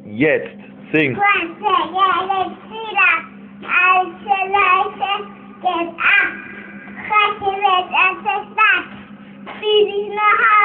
Jetzt, sing. Alte Leute geht ab, Fresse wird erst Stadt, wie sich noch